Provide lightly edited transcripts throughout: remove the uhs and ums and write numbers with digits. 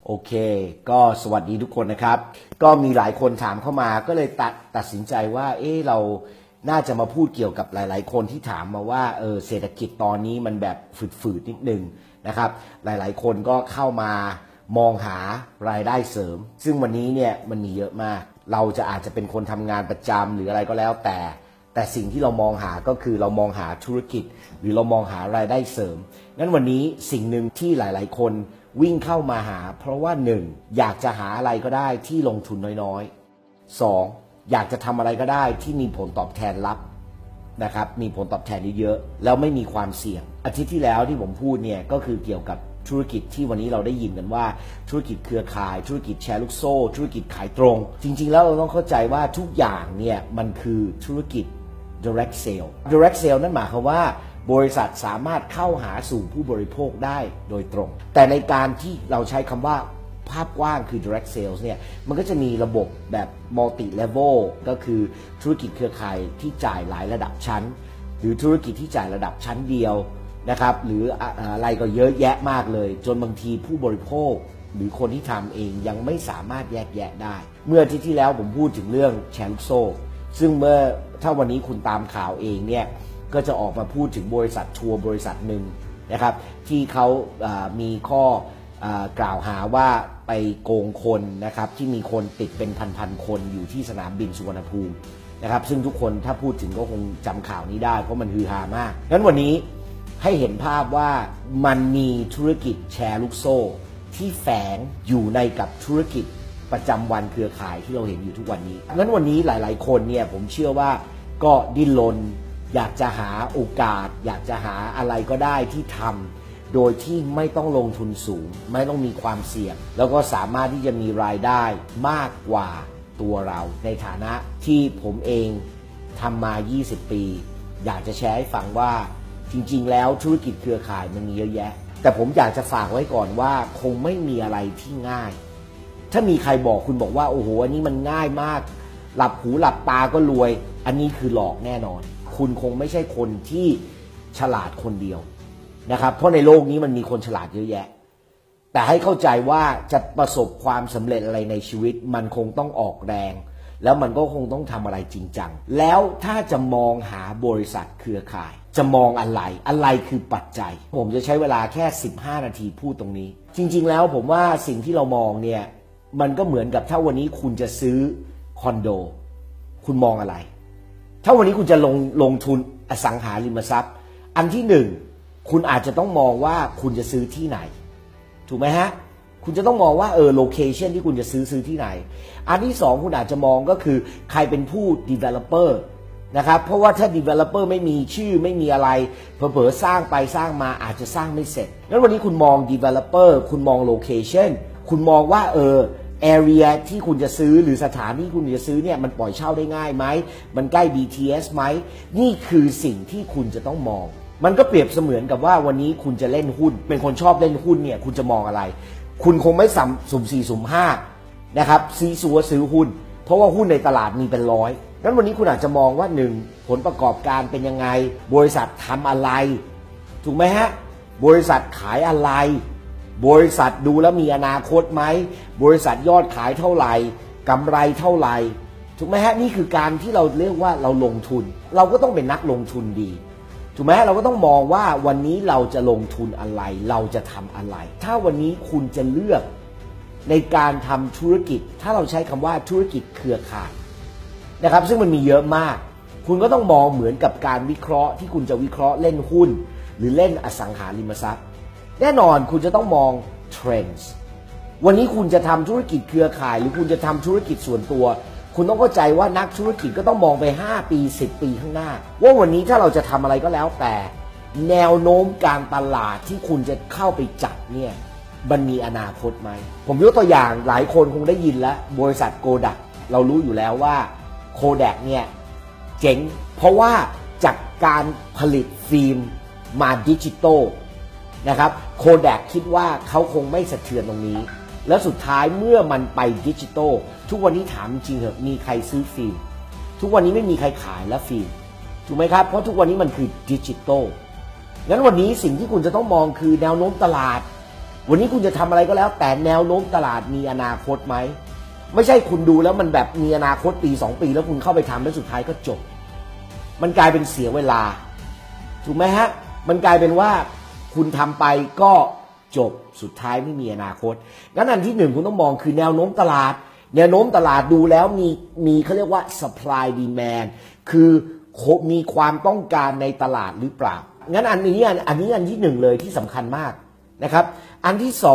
โอเคก็สวัสดีทุกคนนะครับก็มีหลายคนถามเข้ามาก็เลยตัดสินใจว่าเราน่าจะมาพูดเกี่ยวกับหลายๆคนที่ถามมาว่าเศรษฐกิจตอนนี้มันแบบฝืดๆนิดนึงนะครับหลายๆคนก็เข้ามามองหารายได้เสริมซึ่งวันนี้เนี่ยมันมีเยอะมากเราอาจจะเป็นคนทำงานประจำหรืออะไรก็แล้วแต่สิ่งที่เรามองหาก็คือเรามองหาธุรกิจหรือเรามองหารายได้เสริมงั้นวันนี้สิ่งหนึ่งที่หลายๆคนวิ่งเข้ามาหาเพราะว่า1อยากจะหาอะไรก็ได้ที่ลงทุนน้อยๆ2อยากจะทำอะไรก็ได้ที่มีผลตอบแทนลับนะครับมีผลตอบแทนเยอะๆแล้วไม่มีความเสี่ยงอาทิตย์ที่แล้วที่ผมพูดเนี่ยก็คือเกี่ยวกับธุรกิจที่วันนี้เราได้ยินกันว่าธุรกิจเครือข่ายธุรกิจแชร์ลูกโซ่ธุรกิจขายตรงจริงๆแล้วเราต้องเข้าใจว่าทุกอย่างเนี่ยมันคือธุรกิจ direct sale direct sale นั่นหมายความว่าบริษัทสามารถเข้าหาสู่ผู้บริโภคได้โดยตรงแต่ในการที่เราใช้คำว่าภาพกว้างคือ direct sales เนี่ยมันก็จะมีระบบแบบ multi level ก็คือธุรกิจเครือข่ายที่จ่ายหลายระดับชั้นหรือธุรกิจที่จ่ายระดับชั้นเดียวนะครับหรืออะไรก็เยอะแยะมากเลยจนบางทีผู้บริโภคหรือคนที่ทำเองยังไม่สามารถแยกแยะได้เมื่ออาทิตย์ที่แล้วผมพูดถึงเรื่องแชร์ลูกโซ่ซึ่งถ้าวันนี้คุณตามข่าวเองเนี่ยก็จะออกมาพูดถึงบริษัททัวร์บริษัทหนึ่งนะครับที่เขามีข้อกล่าวหาว่าไปโกงคนนะครับที่มีคนติดเป็นพันๆคนอยู่ที่สนามบินสุวรรณภูมินะครับซึ่งทุกคนถ้าพูดถึงก็คงจำข่าวนี้ได้เพราะมันฮือฮามากงั้นวันนี้ให้เห็นภาพว่ามันมีธุรกิจแชร์ลูกโซ่ที่แฝงอยู่ในกับธุรกิจประจำวันเครือข่ายที่เราเห็นอยู่ทุกวันนี้งั้นวันนี้หลายๆคนเนี่ยผมเชื่อว่าก็ดิ้นรนอยากจะหาโอกาสอยากจะหาอะไรก็ได้ที่ทำโดยที่ไม่ต้องลงทุนสูงไม่ต้องมีความเสี่ยงแล้วก็สามารถที่จะมีรายได้มากกว่าตัวเราในฐานะที่ผมเองทำมา 20 ปีอยากจะแชร์ให้ฟังว่าจริงๆแล้วธุรกิจเครือข่ายมันมีเยอะแยะแต่ผมอยากจะฝากไว้ก่อนว่าคงไม่มีอะไรที่ง่ายถ้ามีใครบอกคุณบอกว่าโอ้โหอันนี้มันง่ายมากหลับหูหลับตาก็รวยอันนี้คือหลอกแน่นอนคุณคงไม่ใช่คนที่ฉลาดคนเดียวนะครับเพราะในโลกนี้มันมีคนฉลาดเยอะแยะแต่ให้เข้าใจว่าจะประสบความสำเร็จอะไรในชีวิตมันคงต้องออกแรงแล้วมันก็คงต้องทำอะไรจริงจังแล้วถ้าจะมองหาบริษัทเครือข่ายจะมองอะไรคือปัจจัยผมจะใช้เวลาแค่15 นาทีพูดตรงนี้จริงๆแล้วผมว่าสิ่งที่เรามองเนี่ยมันก็เหมือนกับถ้าวันนี้คุณจะซื้อคอนโดคุณมองอะไรถ้าวันนี้คุณจะลงทุนอสังหาริมทรัพย์อันที่หนึ่งคุณอาจจะต้องมองว่าคุณจะซื้อที่ไหนถูกไหมฮะคุณจะต้องมองว่าโลเคชันที่คุณจะซื้อที่ไหนอันที่สองคุณอาจจะมองก็คือใครเป็นผู้ developer นะครับเพราะว่าถ้า developer ไม่มีชื่อไม่มีอะไรเผลอๆสร้างไปสร้างมาอาจจะสร้างไม่เสร็จงั้นวันนี้คุณมอง developer คุณมอง location คุณมองว่าarea ที่คุณจะซื้อหรือสถานที่คุณจะซื้อเนี่ยมันปล่อยเช่าได้ง่ายไหมมันใกล้ BTS ไหมนี่คือสิ่งที่คุณจะต้องมองมันก็เปรียบเสมือนกับว่าวันนี้คุณจะเล่นหุ้นเป็นคนชอบเล่นหุ้นเนี่ยคุณจะมองอะไรคุณคงไม่สุ่ม4สุ่ม5นะครับซีซัวซื้อหุ้นเพราะว่าหุ้นในตลาดมีเป็นร้อยงั้นวันนี้คุณอาจจะมองว่า1ผลประกอบการเป็นยังไงบริษัททำอะไรถูกไหมฮะบริษัทขายอะไรบริษัทดูแล้วมีอนาคตไหมบริษัทยอดขายเท่าไหร่กำไรเท่าไหร่ถูกไหมฮะนี่คือการที่เราเรียกว่าเราลงทุนเราก็ต้องเป็นนักลงทุนดีถูกไหมเราก็ต้องมองว่าวันนี้เราจะลงทุนอะไรเราจะทำอะไรถ้าวันนี้คุณจะเลือกในการทำธุรกิจถ้าเราใช้คำว่าธุรกิจเครือข่ายนะครับซึ่งมันมีเยอะมากคุณก็ต้องมองเหมือนกับการวิเคราะห์ที่คุณจะวิเคราะห์เล่นหุ้นหรือเล่นอสังหาริมทรัพย์แน่นอนคุณจะต้องมองเทรนด์วันนี้คุณจะทำธุรกิจเครือข่ายหรือคุณจะทำธุรกิจส่วนตัวคุณต้องเข้าใจว่านักธุรกิจก็ต้องมองไป5 ปี 10 ปีข้างหน้าว่าวันนี้ถ้าเราจะทำอะไรก็แล้วแต่แนวโน้มการตลาดที่คุณจะเข้าไปจับเนี่ยมันมีอนาคตไหมผมยกตัวอย่างหลายคนคงได้ยินแล้วบริษัทโกดักเรารู้อยู่แล้วว่าโคแดกเนี่ยเจ๋งเพราะว่าจากการผลิตฟิล์มมาดิจิตอลนะครับโคแดกคิดว่าเขาคงไม่สะเทือนตรงนี้แล้วสุดท้ายเมื่อมันไปดิจิตอลทุกวันนี้ถามจริงเหรอมีใครซื้อฟิล์มทุกวันนี้ไม่มีใครขายแล้วฟิล์มถูกไหมครับเพราะทุกวันนี้มันคือดิจิตอลงั้นวันนี้สิ่งที่คุณจะต้องมองคือแนวโน้มตลาดวันนี้คุณจะทำอะไรก็แล้วแต่แนวโน้มตลาดมีอนาคตไหมไม่ใช่คุณดูแล้วมันแบบมีอนาคตปี2 ปีแล้วคุณเข้าไปทำแล้วสุดท้ายก็จบมันกลายเป็นเสียเวลาถูกไหมฮะมันกลายเป็นว่าคุณทำไปก็จบสุดท้ายไม่มีอนาคตงั้นอันที่1คุณต้องมองคือแนวโน้มตลาดแนวโน้มตลาดดูแล้วมีเขาเรียกว่า supply demand คือมีความต้องการในตลาดหรือเปล่างั้นอันนี้อันที่1เลยที่สำคัญมากนะครับอันที่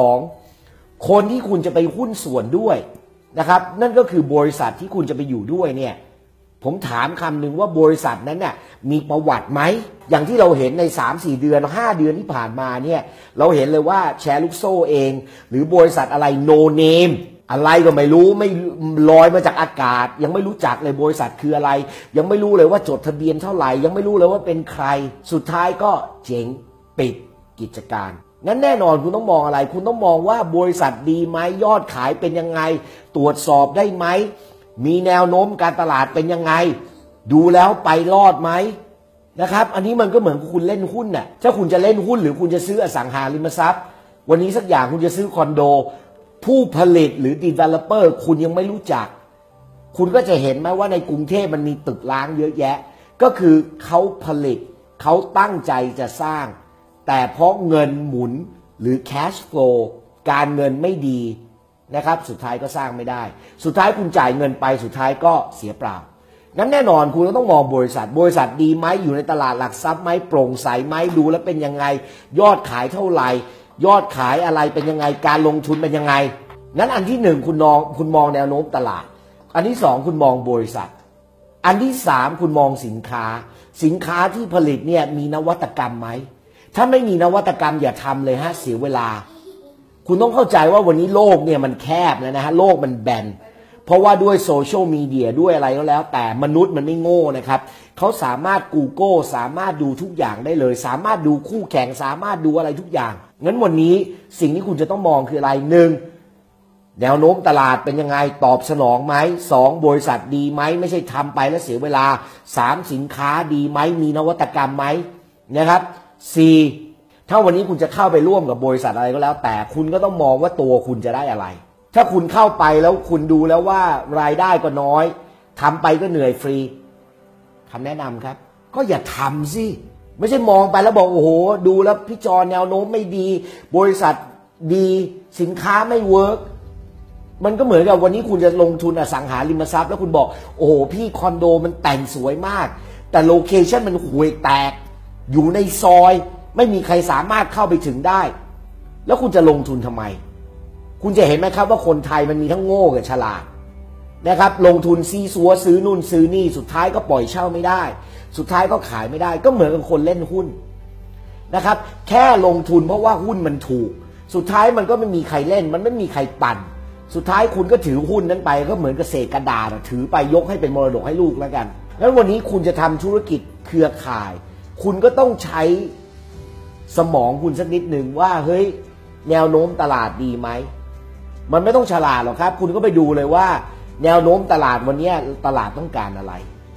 2คนที่คุณจะไปหุ้นส่วนด้วยนะครับนั่นก็คือบริษัทที่คุณจะไปอยู่ด้วยเนี่ยผมถามคำหนึ่งว่าบริษัทนั้นเนี่ยมีประวัติไหมอย่างที่เราเห็นใน 3-4 เดือน 5 เดือนที่ผ่านมาเนี่ยเราเห็นเลยว่าแชร์ลูกโซ่เองหรือบริษัทอะไรโนเนมอะไรก็ไม่รู้ไม่ลอยมาจากอากาศยังไม่รู้จักเลยบริษัทคืออะไรยังไม่รู้เลยว่าจดทะเบียนเท่าไหร่ยังไม่รู้เลยว่าเป็นใครสุดท้ายก็เจ๊งปิดกิจการงั้นแน่นอนคุณต้องมองอะไรคุณต้องมองว่าบริษัทดีไหมยอดขายเป็นยังไงตรวจสอบได้ไหมมีแนวโน้มการตลาดเป็นยังไงดูแล้วไปรอดไหมนะครับอันนี้มันก็เหมือนคุณเล่นหุ้นน่ะถ้าคุณจะเล่นหุ้นหรือคุณจะซื้ออสังหาริมทรัพย์วันนี้สักอย่างคุณจะซื้อคอนโดผู้ผลิตหรือ developer คุณยังไม่รู้จักคุณก็จะเห็นไหมว่าในกรุงเทพมันมีตึกร้างเยอะแยะก็คือเขาผลิตเขาตั้งใจจะสร้างแต่เพราะเงินหมุนหรือ cash flow การเงินไม่ดีนะครับสุดท้ายก็สร้างไม่ได้สุดท้ายคุณจ่ายเงินไปสุดท้ายก็เสียเปล่างั้นแน่นอนคุณก็ต้องมองบริษัทดีไหมอยู่ในตลาดหลักทรัพย์ไหมโปร่งใสไหมดูแล้วเป็นยังไงยอดขายเท่าไหร่ยอดขายอะไรเป็นยังไงการลงทุนเป็นยังไงงั้นอันที่1คุณมองแนวโน้มตลาดอันที่2คุณมองบริษัทอันที่3คุณมองสินค้าที่ผลิตเนี่ยมีนวัตกรรมไหมถ้าไม่มีนวัตกรรมอย่าทำเลยฮะเสียเวลาคุณต้องเข้าใจว่าวันนี้โลกเนี่ยมันแคบแล้วนะฮะโลกมันแบนเพราะว่าด้วยโซเชียลมีเดียด้วยอะไรก็แล้วแต่มนุษย์มันไม่โง่นะครับเขาสามารถ Google สามารถดูทุกอย่างได้เลยสามารถดูคู่แข่งสามารถดูอะไรทุกอย่างงั้นวันนี้สิ่งที่คุณจะต้องมองคืออะไร1แนวโน้มตลาดเป็นยังไงตอบสนองไหม2บริษัทดีไหมไม่ใช่ทำไปแล้วเสียเวลา3สินค้าดีไหมมีนวัตกรรมไหมนะครับ4ถ้าวันนี้คุณจะเข้าไปร่วมกับบริษัทอะไรก็แล้วแต่คุณก็ต้องมองว่าตัวคุณจะได้อะไรถ้าคุณเข้าไปแล้วคุณดูแล้วว่ารายได้ก็น้อยทำไปก็เหนื่อยฟรีคำแนะนำครับก็อย่าทำสิไม่ใช่มองไปแล้วบอกโอ้โหดูแล้วพี่จอแนวโน้มไม่ดีบริษัทดีสินค้าไม่เวิร์กมันก็เหมือนกับวันนี้คุณจะลงทุนอสังหาริมทรัพย์แล้วคุณบอกโอ้โหพี่คอนโดมันแต่งสวยมากแต่โลเคชั่นมันห่วยแตกอยู่ในซอยไม่มีใครสามารถเข้าไปถึงได้แล้วคุณจะลงทุนทำไมคุณจะเห็นไหมครับว่าคนไทยมันมีทั้งโง่กับฉลาดนะครับลงทุนซีซัวซื้อนู่นซื้อนี่สุดท้ายก็ปล่อยเช่าไม่ได้สุดท้ายก็ขายไม่ได้ก็เหมือนกับคนเล่นหุ้นนะครับแค่ลงทุนเพราะว่าหุ้นมันถูกสุดท้ายมันก็ไม่มีใครเล่นมันไม่มีใครปั่นสุดท้ายคุณก็ถือหุ้นนั้นไปก็เหมือนกับเศษกระดาษถือไปยกให้เป็นมรดกให้ลูกแล้วกันงั้นวันนี้คุณจะทำธุรกิจเครือข่ายคุณก็ต้องใช้สมองคุณสักนิดหนึ่งว่าเฮ้ยแนวโน้มตลาดดีไหมมันไม่ต้องฉลาดหรอกครับคุณก็ไปดูเลยว่าแนวโน้มตลาดวันนี้ตลาดต้องการอะไร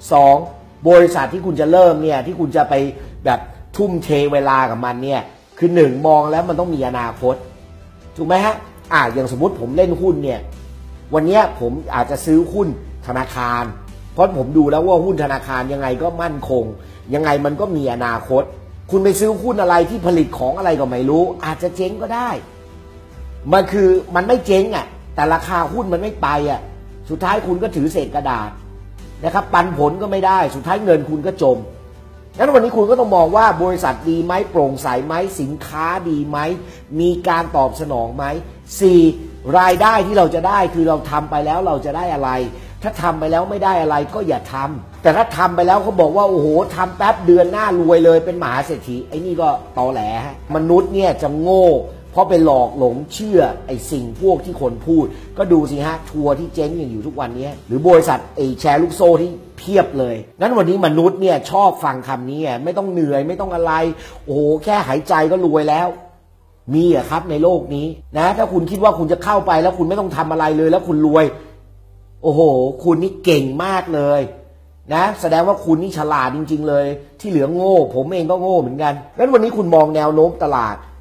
2บริษัทที่คุณจะเริ่มเนี่ยที่คุณจะไปแบบทุ่มเทเวลากับมันเนี่ยคือ1มองแล้วมันต้องมีอนาคตถูกไหมฮะอย่างสมมุติผมเล่นหุ้นเนี่ยวันนี้ผมอาจจะซื้อหุ้นธนาคารเพราะผมดูแล้วว่าหุ้นธนาคารยังไงก็มั่นคงยังไงมันก็มีอนาคตคุณไปซื้อหุ้นอะไรที่ผลิตของอะไรก็ไม่รู้อาจจะเจ๊งก็ได้มันไม่เจ๊งแต่ราคาหุ้นมันไม่ไปสุดท้ายคุณก็ถือเศษกระดาษนะครับปันผลก็ไม่ได้สุดท้ายเงินคุณก็จมงั้นวันนี้คุณก็ต้องมองว่าบริษัทดีไหมโปร่งใสไหมสินค้าดีไหมมีการตอบสนองไหม4รายได้ที่เราจะได้คือเราทำไปแล้วเราจะได้อะไรถ้าทำไปแล้วไม่ได้อะไรก็อย่าทำแต่ถ้าทำไปแล้วเขาบอกว่าโอ้โหทำแป๊บเดือนหน้ารวยเลยเป็นมหาเศรษฐีไอ้นี่ก็ตอแหลมนุษย์เนี่ยจะโง่เพราะไปหลอกหลงเชื่อไอ้สิ่งพวกที่คนพูดก็ดูสิฮะทัวร์ที่เจ๊งอยู่ทุกวันนี้หรือบริษัทแชร์ลูกโซ่ที่เพียบเลยงั้นวันนี้มนุษย์เนี่ยชอบฟังคำนี้ไม่ต้องเหนื่อยไม่ต้องอะไรโอ้โหแค่หายใจก็รวยแล้วมีครับในโลกนี้นะถ้าคุณคิดว่าคุณจะเข้าไปแล้วคุณไม่ต้องทำอะไรเลยแล้วคุณรวยโอ้โหคุณนี่เก่งมากเลยนะแสดงว่าคุณนี่ฉลาดจริงๆเลยที่เหลือโง่ผมเองก็โง่เหมือนกันงั้นวันนี้คุณมองแนวโน้มตลาด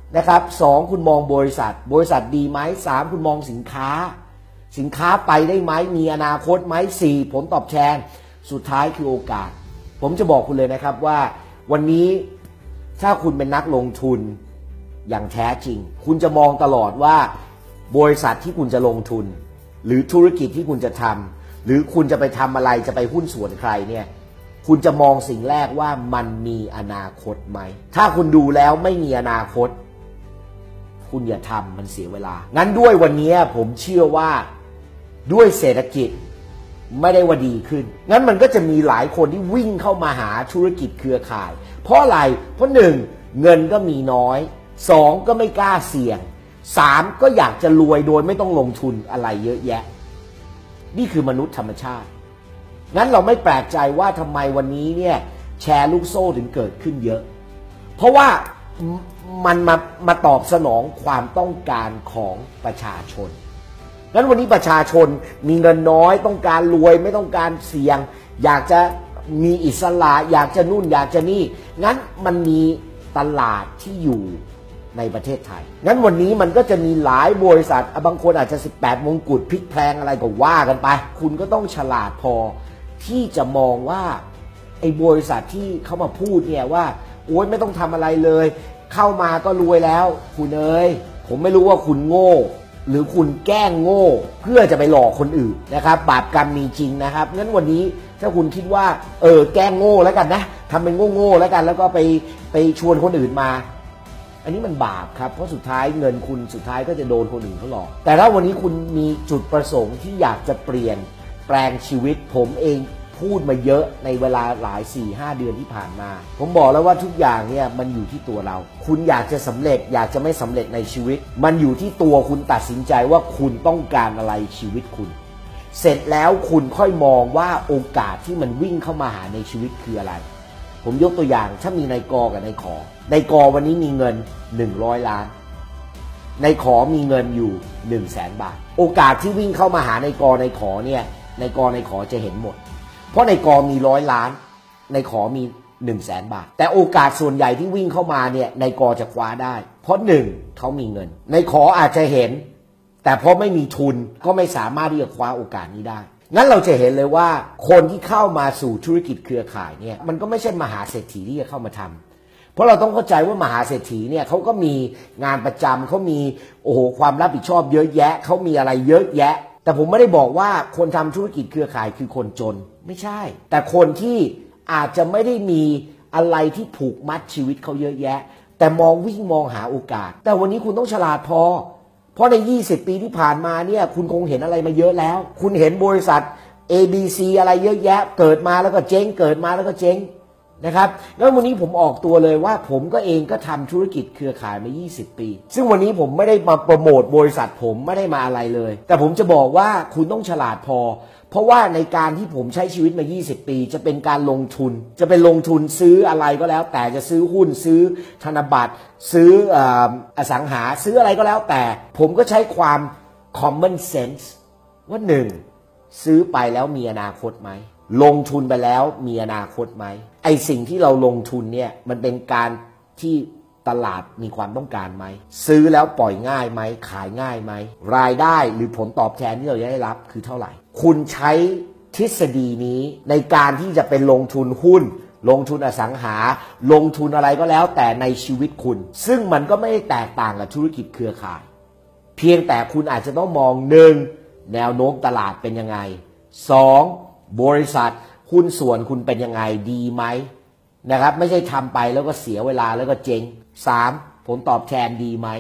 นะครับ2คุณมองบริษัทดีไหม3คุณมองสินค้าไปได้ไหมมีอนาคตไหม4ผลตอบแทนสุดท้ายคือโอกาสผมจะบอกคุณเลยนะครับว่าวันนี้ถ้าคุณเป็นนักลงทุนอย่างแท้จริงคุณจะมองตลอดว่าบริษัทที่คุณจะลงทุนหรือธุรกิจที่คุณจะทำหรือคุณจะไปทำอะไรจะไปหุ้นส่วนใครเนี่ยคุณจะมองสิ่งแรกว่ามันมีอนาคตไหมถ้าคุณดูแล้วไม่มีอนาคตคุณอย่าทำมันเสียเวลางั้นด้วยวันนี้ผมเชื่อว่าด้วยเศรษฐกิจไม่ได้ว่าดีขึ้นงั้นมันก็จะมีหลายคนที่วิ่งเข้ามาหาธุรกิจเครือข่ายเพราะอะไรเพราะ1เงินก็มีน้อย2ก็ไม่กล้าเสี่ยง3ก็อยากจะรวยโดยไม่ต้องลงทุนอะไรเยอะแยะนี่คือมนุษย์ธรรมชาติงั้นเราไม่แปลกใจว่าทำไมวันนี้เนี่ยแชร์ลูกโซ่ถึงเกิดขึ้นเยอะเพราะว่ามันมาตอบสนองความต้องการของประชาชนงั้นวันนี้ประชาชนมีเงินน้อยต้องการรวยไม่ต้องการเสี่ยงอยากจะมีอิสระอยากจะนู่นอยากจะนี่งั้นมันมีตลาดที่อยู่ในประเทศไทยงั้นวันนี้มันก็จะมีหลายบริษัทบางคนอาจจะ18มงกุฎพลิกแพลงอะไรก็ว่ากันไปคุณก็ต้องฉลาดพอที่จะมองว่าไอ้บริษัทที่เขามาพูดเนี่ยว่าโอ๊ยไม่ต้องทำอะไรเลยเข้ามาก็รวยแล้วคุณเอ้ยผมไม่รู้ว่าคุณโง่หรือคุณแกล้งโง่เพื่อจะไปหลอกคนอื่นนะครับบาปกรรมมีจริงนะครับงั้นวันนี้ถ้าคุณคิดว่าแกล้งโง่แล้วกันนะทำเป็นโง่แล้วกันแล้วก็ไปชวนคนอื่นมาอันนี้มันบาปครับเพราะสุดท้ายเงินคุณสุดท้ายก็จะโดนคนอื่นเขาหลอกแต่ถ้าวันนี้คุณมีจุดประสงค์ที่อยากจะเปลี่ยนแปลงชีวิตผมเองพูดมาเยอะในเวลาหลาย 4-5 เดือนที่ผ่านมาผมบอกแล้วว่าทุกอย่างเนี่ยมันอยู่ที่ตัวเราคุณอยากจะสำเร็จอยากจะไม่สำเร็จในชีวิตมันอยู่ที่ตัวคุณตัดสินใจว่าคุณต้องการอะไรชีวิตคุณเสร็จแล้วคุณค่อยมองว่าโอกาสที่มันวิ่งเข้ามาหาในชีวิตคืออะไรผมยกตัวอย่างถ้ามีนายกกับนายขอนายกวันนี้มีเงิน100 ล้านนายขอมีเงินอยู่100,000 บาทโอกาสที่วิ่งเข้ามาหานายกนายขอเนี่ยนายกนายขอจะเห็นหมดเพราะในกอมี100 ล้านในขอมี100,000 บาทแต่โอกาสส่วนใหญ่ที่วิ่งเข้ามาเนี่ยในกอจะคว้าได้เพราะเขามีเงินในขออาจจะเห็นแต่เพราะไม่มีทุนก็ไม่สามารถที่จะคว้าโอกาสนี้ได้งั้นเราจะเห็นเลยว่าคนที่เข้ามาสู่ธุรกิจเครือข่ายเนี่ยมันก็ไม่ใช่มหาเศรษฐีที่จะเข้ามาทำเพราะเราต้องเข้าใจว่ามหาเศรษฐีเนี่ยเขาก็มีงานประจำเขามีความรับผิดชอบเยอะแยะเขามีอะไรเยอะแยะแต่ผมไม่ได้บอกว่าคนทำธุรกิจเครือข่ายคือคนจนไม่ใช่แต่คนที่อาจจะไม่ได้มีอะไรที่ผูกมัดชีวิตเขาเยอะแยะแต่วิ่งมองหาโอกาสแต่วันนี้คุณต้องฉลาดพอเพราะใน20 ปีที่ผ่านมาเนี่ยคุณคงเห็นอะไรมาเยอะแล้วคุณเห็นบริษัท ABC อะไรเยอะแยะเกิดมาแล้วก็เจ๊งเกิดมาแล้วก็เจ๊งนะครับแล้ววันนี้ผมออกตัวเลยว่าผมก็เองก็ทำธุรกิจเครือข่ายมา20 ปีซึ่งวันนี้ผมไม่ได้มาโปรโมทบริษัทผมไม่ได้มาอะไรเลยแต่ผมจะบอกว่าคุณต้องฉลาดพอเพราะว่าในการที่ผมใช้ชีวิตมา20 ปีจะเป็นการลงทุนจะเป็นลงทุนซื้ออะไรก็แล้วแต่จะซื้อหุ้นซื้อธนบัตรซื้ออสังหาซื้ออะไรก็แล้วแต่ผมก็ใช้ความ common sense ว่าซื้อไปแล้วมีอนาคตไหมลงทุนไปแล้วมีอนาคตไหมไอสิ่งที่เราลงทุนเนี่ยมันเป็นการที่ตลาดมีความต้องการไหมซื้อแล้วปล่อยง่ายไหมขายง่ายไหมรายได้หรือผลตอบแทนที่เราจะได้รับคือเท่าไหร่คุณใช้ทฤษฎีนี้ในการที่จะเป็นลงทุนหุ้นลงทุนอสังหาลงทุนอะไรก็แล้วแต่ในชีวิตคุณซึ่งมันก็ไม่ได้แตกต่างกับธุรกิจเครือข่ายเพียงแต่คุณอาจจะต้องมอง1แนวโน้มตลาดเป็นยังไง2บริษัทหุ้นส่วนคุณเป็นยังไงดีไหมนะครับไม่ใช่ทำไปแล้วก็เสียเวลาแล้วก็เจ๊ง3ผลตอบแทนดีไหม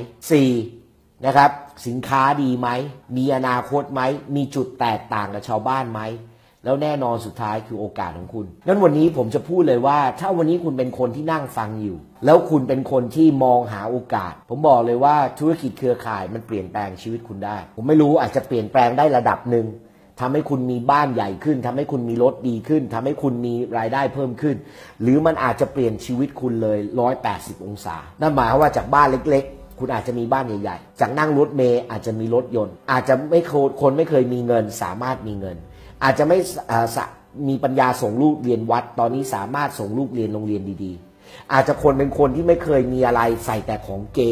4นะครับสินค้าดีไหมมีอนาคตไหมมีจุดแตกต่างกับชาวบ้านไหมแล้วแน่นอนสุดท้ายคือโอกาสของคุณงั้นวันนี้ผมจะพูดเลยว่าถ้าวันนี้คุณเป็นคนที่นั่งฟังอยู่แล้วคุณเป็นคนที่มองหาโอกาสผมบอกเลยว่าธุรกิจเครือข่ายมันเปลี่ยนแปลงชีวิตคุณได้ผมไม่รู้อาจจะเปลี่ยนแปลงได้ระดับหนึ่งทำให้คุณมีบ้านใหญ่ขึ้นทำให้คุณมีรถดีขึ้นทำให้คุณมีรายได้เพิ่มขึ้นหรือมันอาจจะเปลี่ยนชีวิตคุณเลย180 องศานั่นหมายความว่าจากบ้านเล็กๆคุณอาจจะมีบ้านใหญ่ๆจากนั่งรถเมล์อาจจะมีรถยนต์อาจจะคนไม่เคยมีเงินสามารถมีเงินอาจจะไม่มีปัญญาส่งลูกเรียนวัดตอนนี้สามารถส่งลูกเรียนโรงเรียนดีๆอาจจะเป็นคนที่ไม่เคยมีอะไรใส่แต่ของเก๋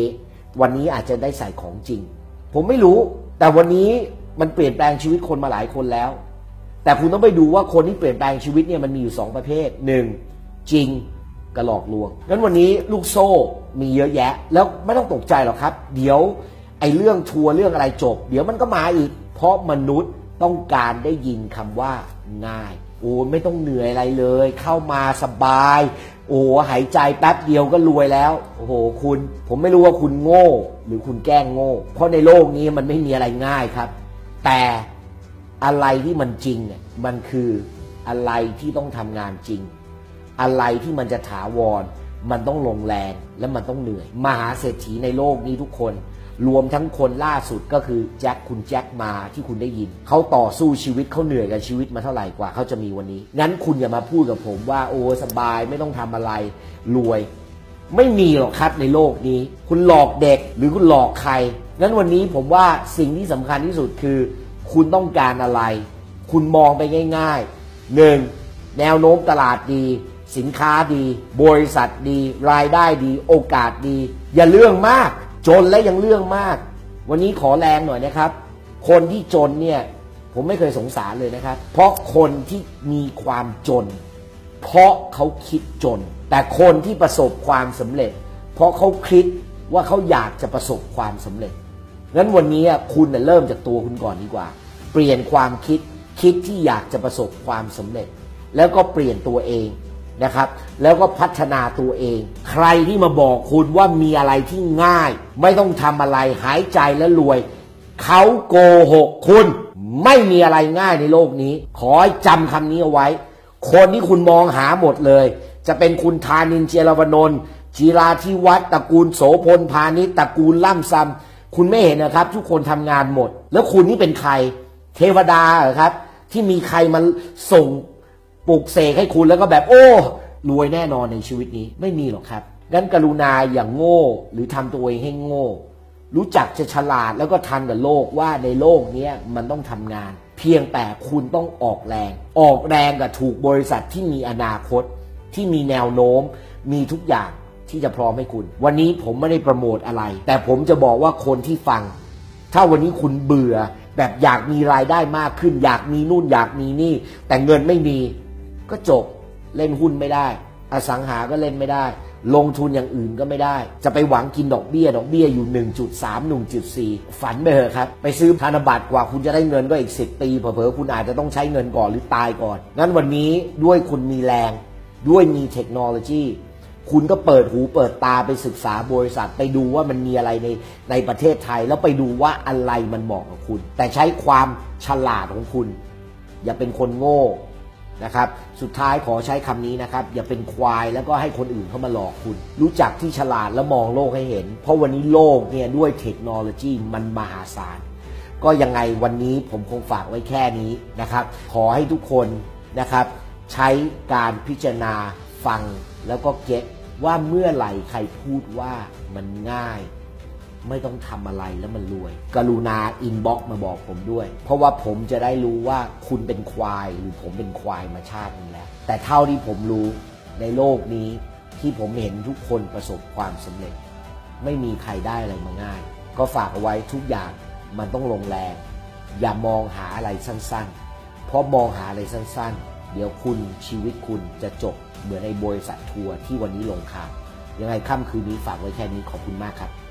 วันนี้อาจจะได้ใส่ของจริงผมไม่รู้แต่วันนี้มันเปลี่ยนแปลงชีวิตคนมาหลายคนแล้วแต่คุณต้องไปดูว่าคนที่เปลี่ยนแปลงชีวิตเนี่ยมันมีอยู่2ประเภท1จริงกับหลอกลวงงั้นวันนี้ลูกโซ่มีเยอะแยะแล้วไม่ต้องตกใจหรอกครับเดี๋ยวไอ้เรื่องทัวร์เรื่องอะไรจบเดี๋ยวมันก็มาอีกเพราะมนุษย์ต้องการได้ยินคำว่าง่ายโอ้ไม่ต้องเหนื่อยอะไรเลยเข้ามาสบายโอ้หายใจแป๊บเดียวก็รวยแล้วโอ้โหคุณผมไม่รู้ว่าคุณโง่หรือคุณแกล้งโง่เพราะในโลกนี้มันไม่มีอะไรง่ายครับแต่อะไรที่มันจริงเนี่ยมันคืออะไรที่ต้องทำงานจริงอะไรที่มันจะถาวรมันต้องลงแรงและมันต้องเหนื่อยมหาเศรษฐีในโลกนี้ทุกคนรวมทั้งคนล่าสุดก็คือคุณแจ็คมาที่คุณได้ยินเขาต่อสู้ชีวิตเขาเหนื่อยกับชีวิตมาเท่าไหร่กว่าเขาจะมีวันนี้งั้นคุณอย่ามาพูดกับผมว่าโอ้สบายไม่ต้องทำอะไรรวยไม่มีหรอกครับในโลกนี้คุณหลอกเด็กหรือคุณหลอกใครงั้นวันนี้ผมว่าสิ่งที่สำคัญที่สุดคือคุณต้องการอะไรคุณมองไปง่ายๆ1แนวโน้มตลาดดีสินค้าดีบริษัทดีรายได้ดีโอกาสดีอย่าเรื่องมากจนและยังเรื่องมากวันนี้ขอแรงหน่อยนะครับคนที่จนเนี่ยผมไม่เคยสงสารเลยนะครับเพราะคนที่มีความจนเพราะเขาคิดจนแต่คนที่ประสบความสำเร็จเพราะเขาคิดว่าเขาอยากจะประสบความสำเร็จงั้นวันนี้คุณเริ่มจากตัวคุณก่อนดีกว่าเปลี่ยนความคิดที่อยากจะประสบความสำเร็จแล้วก็เปลี่ยนตัวเองนะครับแล้วก็พัฒนาตัวเองใครที่มาบอกคุณว่ามีอะไรที่ง่ายไม่ต้องทำอะไรหายใจและรวยเขาโกหกคุณไม่มีอะไรง่ายในโลกนี้ขอให้จำคำนี้เอาไว้คนที่คุณมองหาหมดเลยจะเป็นคุณธานินทร์ เจรวนนท์จิราธิวัฒน์ตระกูลโสพลพาณิชย์ตระกูลล่ำซำคุณไม่เห็นนะครับทุกคนทำงานหมดแล้วคุณนี่เป็นใครเทวดาเหรอครับที่มีใครมาส่งปลุกเสกให้คุณแล้วก็แบบโอ้รวยแน่นอนในชีวิตนี้ไม่มีหรอกครับงั้นกรุณาอย่างโง่หรือทำตัวเองให้โง่รู้จักจะฉลาดแล้วก็ทันกับโลกว่าในโลกนี้มันต้องทำงานเพียงแต่คุณต้องออกแรงกับถูกบริษัทที่มีอนาคตที่มีแนวโน้มมีทุกอย่างที่จะพร้อมให้คุณวันนี้ผมไม่ได้โปรโมทอะไรแต่ผมจะบอกว่าคนที่ฟังถ้าวันนี้คุณเบื่อแบบอยากมีรายได้มากขึ้นอยากมีนู่นอยากมีนี่แต่เงินไม่มีก็จบเล่นหุ้นไม่ได้อสังหาก็เล่นไม่ได้ลงทุนอย่างอื่นก็ไม่ได้จะไปหวังกินดอกเบี้ยอยู่ 1.3 1.4 ฝันไปเถอะครับไปซื้อธนบัตรกว่าคุณจะได้เงินก็อีก10 ปีเผลอๆคุณอาจจะต้องใช้เงินก่อนหรือตายก่อนงั้นวันนี้ด้วยคุณมีแรงด้วยมีเทคโนโลยีคุณก็เปิดหูเปิดตาไปศึกษาบริษัทไปดูว่ามันมีอะไรในประเทศไทยแล้วไปดูว่าอะไรมันเหมาะกับคุณแต่ใช้ความฉลาดของคุณอย่าเป็นคนโง่นะครับสุดท้ายขอใช้คำนี้นะครับอย่าเป็นควายแล้วก็ให้คนอื่นเข้ามาหลอกคุณรู้จักที่ฉลาดและมองโลกให้เห็นเพราะวันนี้โลกเนี่ยด้วยเทคโนโลยีมันมหาศาลก็ยังไงวันนี้ผมคงฝากไว้แค่นี้นะครับขอให้ทุกคนนะครับใช้การพิจารณาฟังแล้วก็เก็ตว่าเมื่อไหร่ใครพูดว่ามันง่ายไม่ต้องทำอะไรแล้วมันรวยกรุณาอินบ็อกซ์มาบอกผมด้วยเพราะว่าผมจะได้รู้ว่าคุณเป็นควายหรือผมเป็นควายมาชาตินึงแล้วแต่เท่าที่ผมรู้ในโลกนี้ที่ผมเห็นทุกคนประสบความสำเร็จไม่มีใครได้อะไรมาง่ายก็ฝากเอาไว้ทุกอย่างมันต้องลงแรงอย่ามองหาอะไรสั้นๆเพราะมองหาอะไรสั้นๆเดี๋ยวชีวิตคุณจะจบเหมือนในบริษัททัวร์ที่วันนี้ลงข่าวยังไงค่ำคืนนี้ฝากไว้แค่นี้ขอบคุณมากครับ